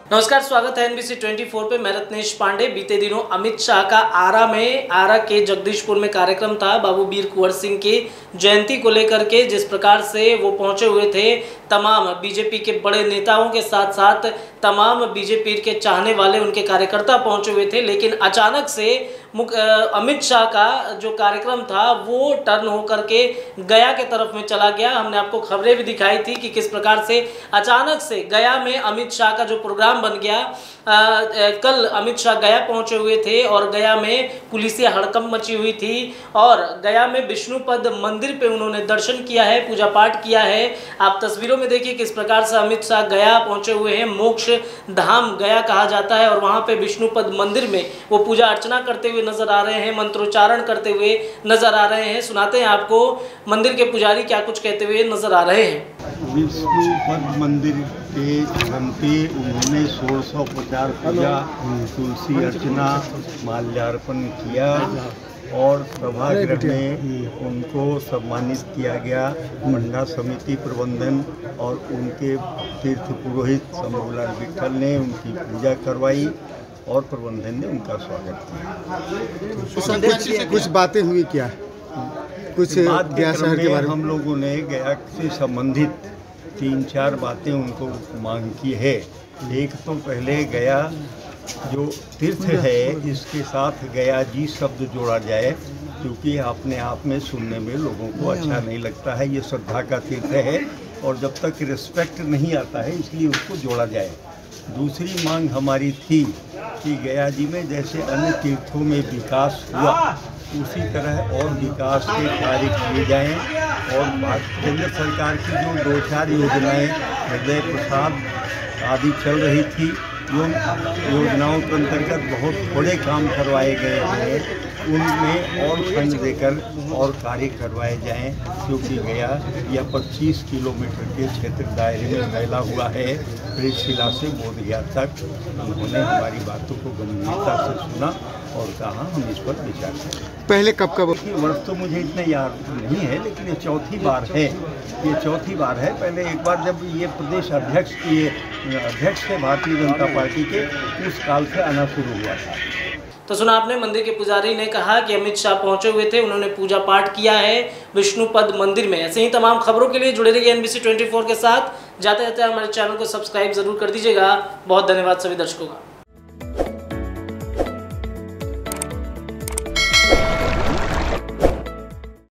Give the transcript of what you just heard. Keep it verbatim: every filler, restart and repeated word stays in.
नमस्कार, स्वागत है एनबीसी चौबीस पे। मैं रत्नेश पांडे। बीते दिनों अमित शाह का आरा में आरा के जगदीशपुर में कार्यक्रम था बाबू वीर कुंवर सिंह की जयंती को लेकर के। जिस प्रकार से वो पहुंचे हुए थे, तमाम बीजेपी के बड़े नेताओं के साथ साथ तमाम बीजेपी के चाहने वाले उनके कार्यकर्ता पहुंचे हुए थे, लेकिन अचानक से अमित शाह का जो कार्यक्रम था वो टर्न होकर के गया के तरफ में चला गया। हमने आपको खबरें भी दिखाई थी कि किस प्रकार से अचानक से गया में अमित शाह का जो प्रोग्राम बन गया। आ, आ, कल अमित शाह गया पहुंचे हुए थे और गया में पुलिसिया हड़कंप मची हुई थी और गया में विष्णुपद मंदिर पे उन्होंने दर्शन किया है, पूजा पाठ किया है। आप तस्वीरों में देखिए किस प्रकार से अमित शाह गया पहुंचे हुए हैं। मोक्ष धाम गया कहा जाता है और वहां पे विष्णुपद मंदिर में वो पूजा अर्चना करते हुए नजर आ रहे हैं, मंत्रोच्चारण करते हुए नजर आ रहे हैं। सुनाते हैं आपको मंदिर के पुजारी क्या कुछ कहते हुए नजर आ रहे हैं। विष्णुपद मंदिर के स्थान पे उन्होंने सोलह सौ पचास पूजा, तुलसी अर्चना, माल्यार्पण किया और सभागृह में उनको सम्मानित किया गया। मंडा समिति प्रबंधन और उनके तीर्थ पुरोहित शंभूलाल विट्ठल ने उनकी पूजा करवाई और प्रबंधन ने उनका स्वागत किया। कुछ, कुछ बातें हुई क्या? कुछ बात गया शहर के बारे में हम लोगों ने गया से संबंधित तीन चार बातें उनको मांग की है। एक तो पहले गया जो तीर्थ है इसके साथ गया जी शब्द जोड़ा जाए, क्योंकि अपने आप में सुनने में लोगों को अच्छा नहीं लगता है। ये श्रद्धा का तीर्थ है और जब तक रिस्पेक्ट नहीं आता है इसलिए उसको जोड़ा जाए। दूसरी मांग हमारी थी कि गया जी में जैसे अन्य तीर्थों में विकास हुआ उसी तरह और विकास के कार्य किए जाएं और केंद्र सरकार की जो दो चार योजनाएं हृदय प्रसाद आदि चल रही थी, जो योजनाओं के अंतर्गत बहुत थोड़े काम करवाए गए हैं, उनमें और फंड देकर और कार्य करवाए जाएं, क्योंकि गया यह पच्चीस किलोमीटर के क्षेत्र दायरे में फैला हुआ है। प्रेमशिला से बोधगया तक उन्होंने हमारी बातों को गंभीरता से सुना और कहा हम इस पर विचार करें। पहले कब कब वर्ष तो मुझे इतना याद नहीं है, लेकिन ये चौथी बार है ये चौथी बार है। पहले एक बार जब ये प्रदेश अध्यक्ष ये अध्यक्ष थे भारतीय जनता पार्टी के, उस काल से आना शुरू हुआ था। तो सुना आपने, मंदिर के पुजारी ने कहा कि अमित शाह पहुंचे हुए थे, उन्होंने पूजा पाठ किया है विष्णुपद मंदिर में। ऐसे ही तमाम खबरों के लिए जुड़े रहिए एनबीसी चौबीस के साथ। जाते जाते हमारे चैनल को सब्सक्राइब जरूर कर दीजिएगा। बहुत धन्यवाद सभी दर्शकों का।